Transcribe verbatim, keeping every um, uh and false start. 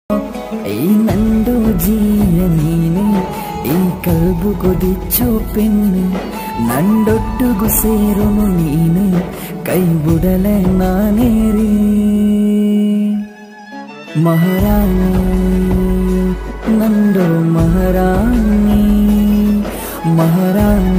ಈ ನಂದು ಜೀವ ನೀನೆ ಈ ಕಲ್ಬು ಕೊದಿಚ್ಚೋ ಪೆಣ್ಣೆ ನಂಡೊಟ್ಟುಗು ಸೇರುನು ನೀನೆ ಕೈ ಬುಡಲೆ ನಾನೇರಿ ಮಹಾರಾಣಿ ನಂದು ಮಹಾರಾಣಿ ಮಹಾರಾಣಿ